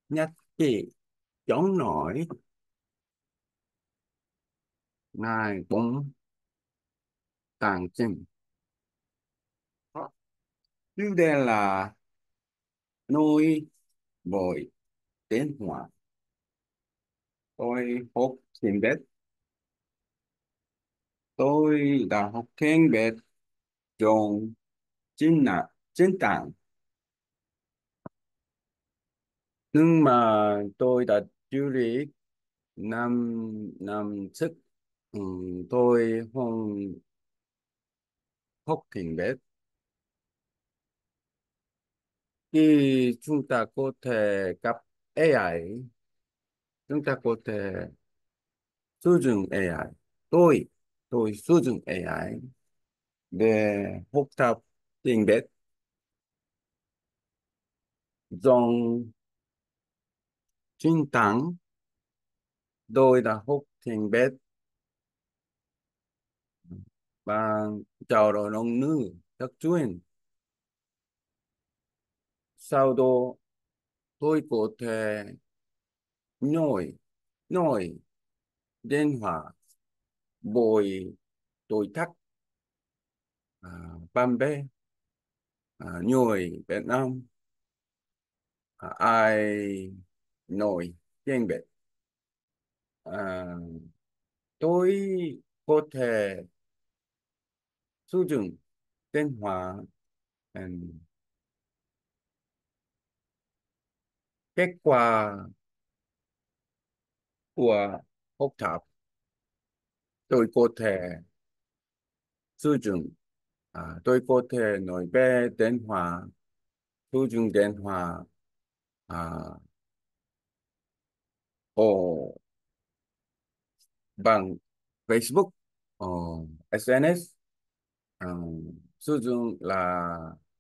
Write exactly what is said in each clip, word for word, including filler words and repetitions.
nhất trí chống nổi ngài cũng tàn chim. Chủ đề là nuôi vội tiến hóa. Tôi học sinh biết, tôi đã học sinh biết trong chính là chính tạng, nhưng mà tôi đã chú ý năm năm trước. Ừ, tôi không học sinh biết. Khi chúng ta có thể gặp a i, chúng ta có thể sử dụng a i. Tôi, tôi sử dụng a i để học tập tiếng Việt. Trong chính tảng, tôi đã học tiếng Việt bằng chào đổi ngôn ngữ thực chuyên. Sau đó, tôi có thể nói, nói điện thoại với đối tác, à, bạn bè, à, người Việt Nam, à, ai nói tiếng Việt. À, tôi có thể sử dụng điện thoại, um, kết quả của học tập. Tôi có thể sử dụng, à, tôi có thể nói về điện thoại, sử dụng điện thoại, à, ở bằng Facebook, ờ, ét en ét, ờ, sử dụng là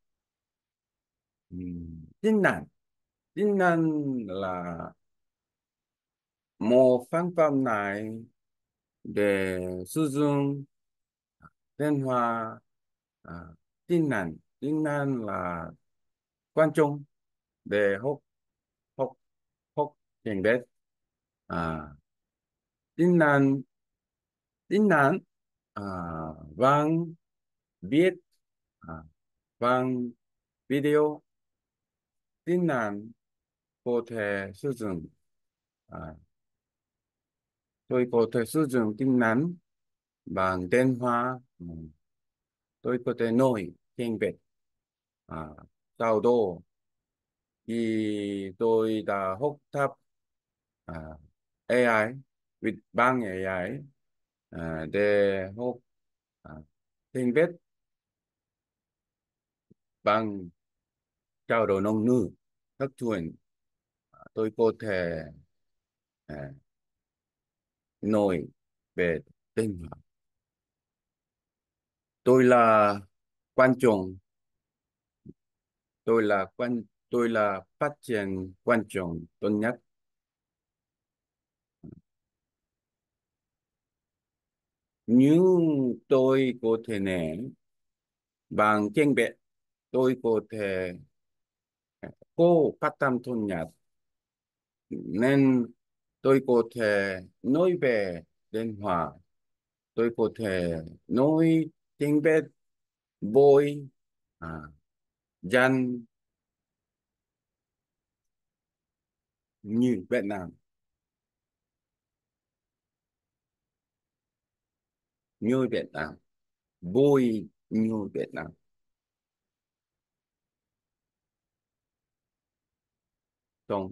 um, tin nhắn. Tin nhắn là một phương pháp này để sử dụng điện thoại. À, tin nhắn, tin nhắn là quan trọng để học học học tiếng Việt. À, tin nhắn, tin nhắn, à, bằng viết, à, bằng video. Tin nhắn có thể sử dụng, à, tôi có thể sử dụng tin nhắn bằng điện thoại. Ừ, tôi có thể nói tiếng Việt. À, sau đó thì tôi đã học tập, à, a i with bằng a i, à, để học, à, tiếng Việt bằng trao đổi ngôn ngữ các chuẩn. Tôi có thể, à, nói về tinh học. Tôi là quan trọng, tôi là quan tôi là phát triển quan trọng tốt nhất. Nhưng tôi có thể né bằng tiếng Việt. Tôi có thể có phát âm tốt nhất, nên tôi có thể nói về điện thoại. Tôi có thể nói tiếng Việt với, à, dân như Việt Nam, như Việt Nam, vui như Việt Nam. Trong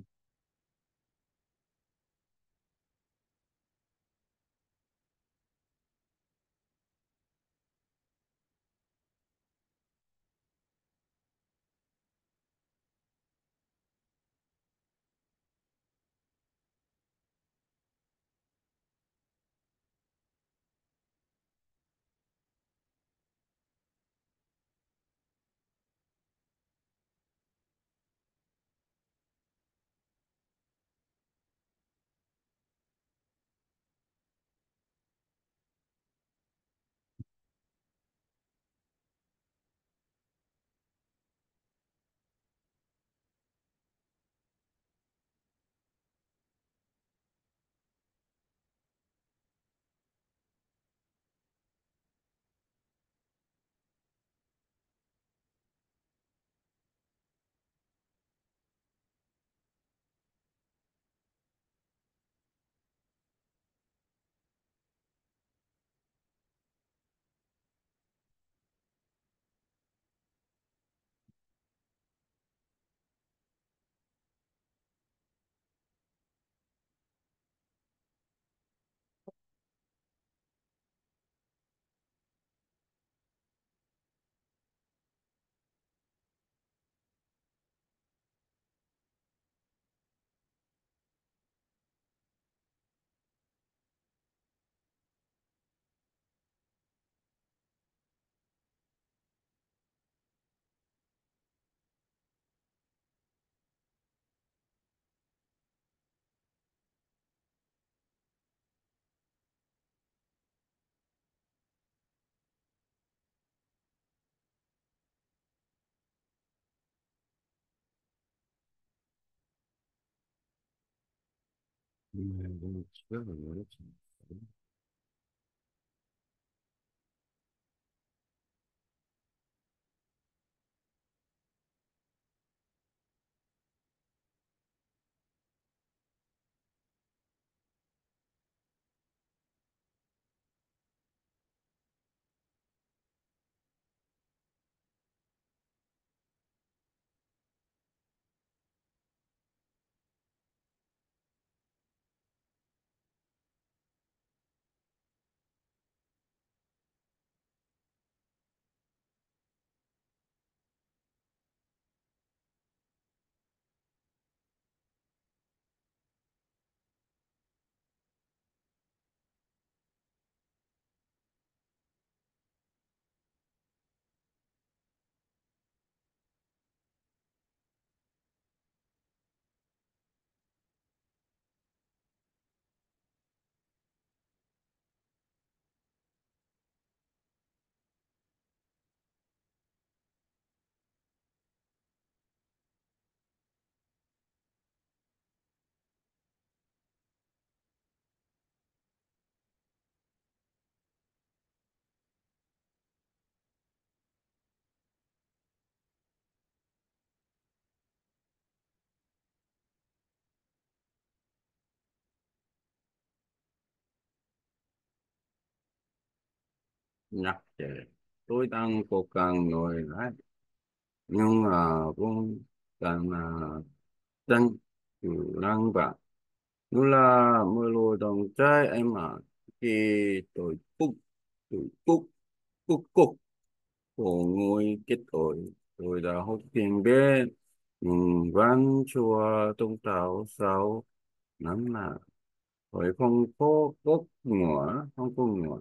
nhưng mà rất là nhớ chị. Nhắc trẻ, tôi đang cố gắng nói lại nhưng mà cũng cần là tranh thủ năng bạn. Như là mưa lùi đồng trai em à, khi tôi cúc tôi cúc cúc cúc của ngôi kết tội tôi đã hút tiền biết nhưng vẫn chùa tung tàu sao lắm là tôi không có cốt ngựa không có ngựa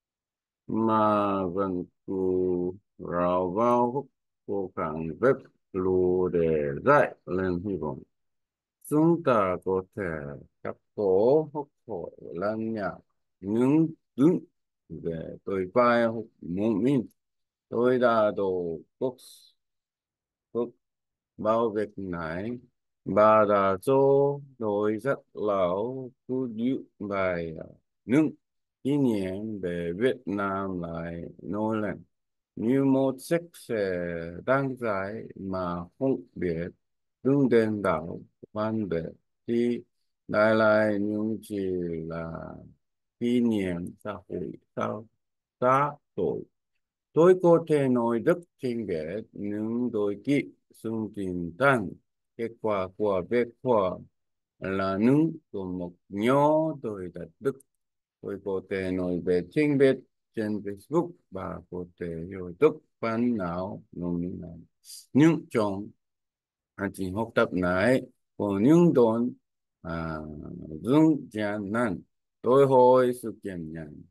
mà vẫn cứ rào vào hút cố gắng vết lùi để dậy lên hy vọng chúng ta có thể cắt cổ hút phổi lẫn nhau nhưng đứng về tôi vai hút một mình tôi đã đổ quốc quốc bao việc này bà đã cho tôi rất lâu cứ giữ bài những kỷ niệm về Việt Nam lại nổi lên như một chiếc xe đang dài mà không biết đứng đến đảo văn về thì đại lại nhưng chỉ là kỷ niệm xã hội sao xã hội. Tôi có thể nói rất chính xác nhưng đôi khi xung tin tan kết quả của việc khoa là những của một nhỏ tôi đã đức. Tôi có thể nói về chính biết trên Facebook và có thể YouTube phần nào nông nào. Nhưng trong hành trình học tập này có những đoạn à, dừng gian nan tôi hỏi sự kiên nhẫn.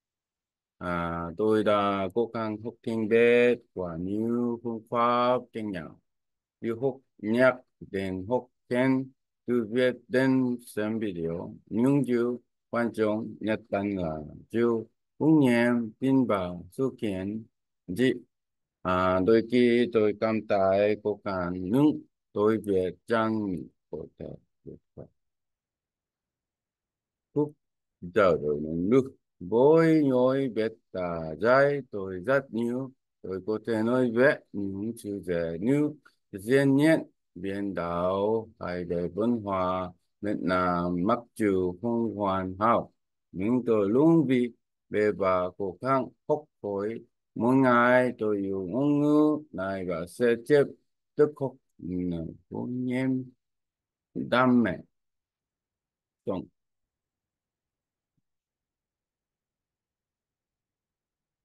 À, tôi đã cố gắng học tiếng Việt qua nhiều phương pháp khác nhau, từ học nhạc đến học kèn, từ viết đến xem video. Nhưng điều quan trọng nhất là điều cũng nhầm tin vào sự kiện gì. À, đôi khi tôi cảm thấy khó khăn nhưng tôi biết rằng mình có thể vượt qua. Phúc giờ rồi mình nước bối nhối biết tà dai tôi rất nhiều tôi có thể nói về những chủ đề như thiên nhiên biển đảo hay về văn hóa Việt Nam mặc dù không hoàn hảo nhưng tôi luôn vì về và cố gắng học hỏi mỗi ngày tôi yêu ngôn ngữ này và sẽ tiếp tục học những cố nhiên đam mê